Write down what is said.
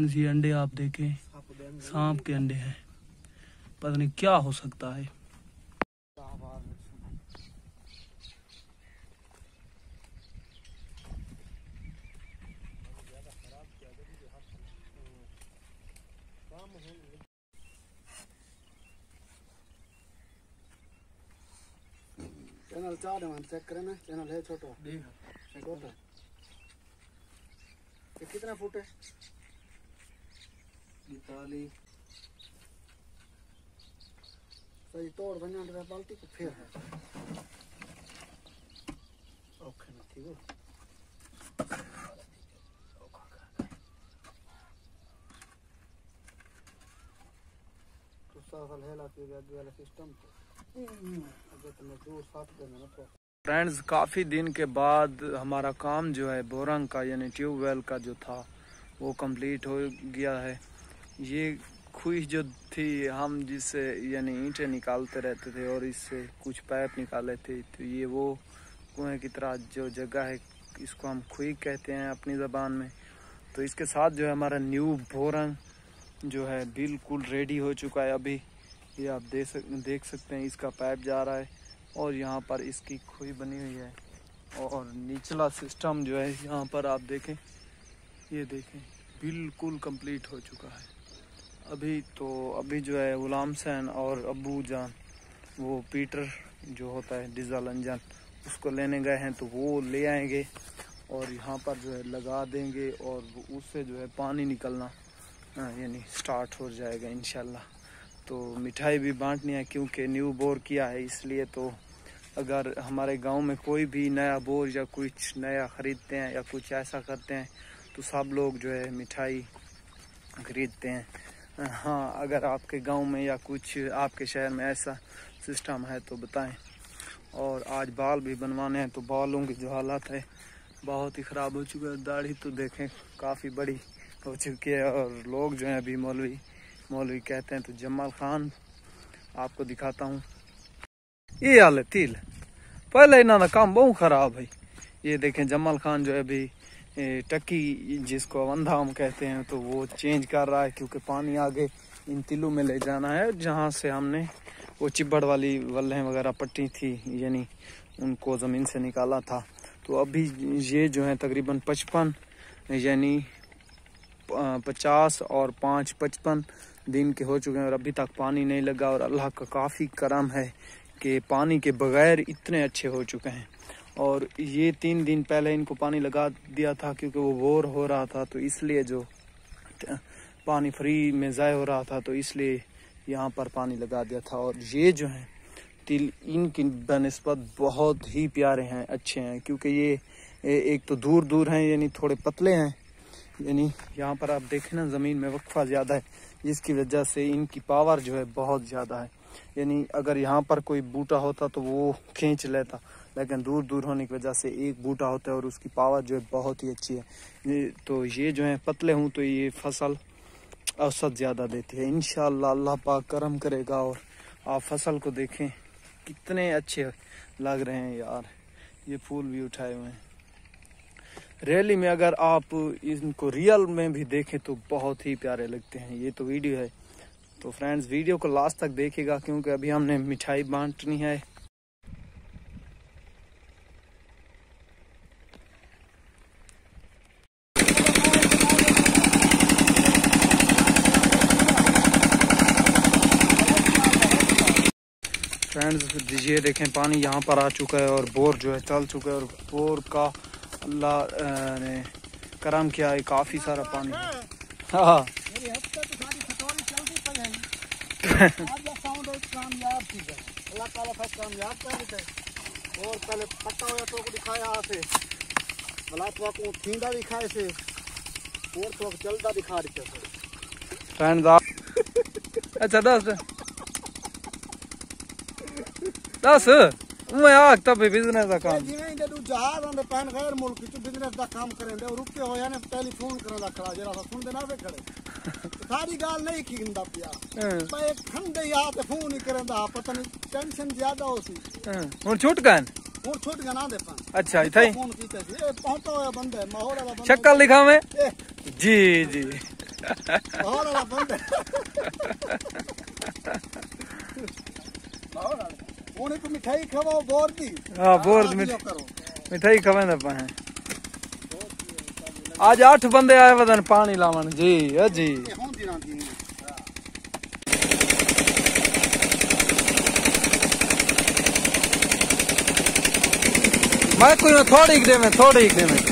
Friends ये अंडे आप देखें, सांप के अंडे हैं। पता नहीं क्या हो सकता है। चैनल 4 है, चेक करें ना। चैनल है छोटा, छोटा। ये कितना फुट है? 42। सही तोड़ बना दे बाल्टी को फिर है। ओके ना, ठीक है। तो साल हेला के वाला सिस्टम तो अगर तुम्हें दूर साथ देना ना। तो फ्रेंड्स काफ़ी दिन के बाद हमारा काम जो है बोरंग का यानी ट्यूबवेल का जो था वो कंप्लीट हो गया है। ये खुई जो थी हम जिससे यानी ईंटें निकालते रहते थे और इससे कुछ पाइप निकाले थे, तो ये वो कुएं की तरह जो जगह है इसको हम खुई कहते हैं अपनी ज़बान में। तो इसके साथ जो है हमारा न्यू बोरंग जो है बिल्कुल रेडी हो चुका है। अभी ये आप देख सकते हैं इसका पाइप जा रहा है और यहाँ पर इसकी खुई बनी हुई है और निचला सिस्टम जो है यहाँ पर आप देखें, ये देखें बिल्कुल कंप्लीट हो चुका है। अभी जो है गुलाम सैन और अब्बू जान वो पीटर जो होता है डीजल इंजन उसको लेने गए हैं, तो वो ले आएंगे और यहाँ पर जो है लगा देंगे और उससे जो है पानी निकलना यानी स्टार्ट हो जाएगा इंशाल्लाह। तो मिठाई भी बांटनी है क्योंकि न्यू बोर किया है, इसलिए तो अगर हमारे गांव में कोई भी नया बोर या कुछ नया ख़रीदते हैं या कुछ ऐसा करते हैं तो सब लोग जो है मिठाई खरीदते हैं। हाँ, अगर आपके गांव में या कुछ आपके शहर में ऐसा सिस्टम है तो बताएं। और आज बाल भी बनवाने हैं, तो बालों की जो हालत है बहुत ही ख़राब हो चुका है। दाढ़ी तो देखें काफ़ी बड़ी हो चुकी है और लोग जो हैं अभी मौलवी कहते हैं। तो जमाल खान आपको दिखाता हूँ, ये हाल है तिल पहले इन्होंने काम बहुत ख़राब है। ये देखें जमाल खान जो है अभी टक्की जिसको अंधा हम कहते हैं तो वो चेंज कर रहा है क्योंकि पानी आगे इन तिलों में ले जाना है जहाँ से हमने वो चिब्बड़ वाली वल्लें वगैरह पट्टी थी यानी उनको ज़मीन से निकाला था। तो अभी ये जो है तकरीबन 55 यानी 50 और 5 55 दिन के हो चुके हैं और अभी तक पानी नहीं लगा। और अल्लाह का काफ़ी करम है कि पानी के बगैर इतने अच्छे हो चुके हैं। और ये 3 दिन पहले इनको पानी लगा दिया था क्योंकि वो बोर हो रहा था, तो इसलिए जो पानी फ्री में ज़ाय हो रहा था तो इसलिए यहाँ पर पानी लगा दिया था। और ये जो है तिल इनकी बनिस्बत बहुत ही प्यारे हैं, अच्छे हैं क्योंकि ये एक तो दूर दूर हैं यानी थोड़े पतले हैं, यानी यहाँ पर आप देखें ना ज़मीन में वक्फा ज़्यादा है जिसकी वजह से इनकी पावर जो है बहुत ज़्यादा है। यानी अगर यहाँ पर कोई बूटा होता तो वो खींच लेता, लेकिन दूर दूर होने की वजह से एक बूटा होता है और उसकी पावर जो है बहुत ही अच्छी है। तो ये जो है पतले हूँ तो ये फसल औसत ज़्यादा देती है। इंशाअल्लाह अल्लाह पाक करम करेगा। और आप फसल को देखें कितने अच्छे लग रहे हैं यार, ये फूल भी उठाए हुए हैं। रैली में अगर आप इनको रियल में भी देखें तो बहुत ही प्यारे लगते हैं। ये तो वीडियो है, तो फ्रेंड्स वीडियो को लास्ट तक देखिएगा क्योंकि अभी हमने मिठाई बांटनी है। फ्रेंड्स ये देखें पानी यहाँ पर आ चुका है और बोर जो है चल चुका है और बोर का अल्लाह ने करम किया है, काफ़ी सारा पानी है। हाँ और पहले पट्टा हुआ तो दिखाया से भला तो को थींदा दिखाए से और तो जल्दा दिखा देते फ्रेंड्स आप अच्छा दस मैं आग तब बिजनेस का काम जिवें जदू जहाज आंदे पैन गैर मुल्क च बिजनेस दा काम करेंदे और रुके होया ने टेलीफोन करदा खड़ा जरा सुन देना वे खड़े सारी गाल नहीं कींदा पिया पे खंडे या ते फोन ही करदा पता नहीं टेंशन ज्यादा होसी हुन छूट गन ना दे पा। अच्छा इथे फोन कीते ए पहुंचो होया बंदे माहौल वाला बंदा शक्ल दिखावे जी जी और वाला बंद उन्हें को मिठाई खवाओ बोर दी। हाँ बोर दी मिठाई खवाएंदा पाए। आज 8 बंदे आए वदन पानी लावन जी। जी मैं कोई थोड़ी दे में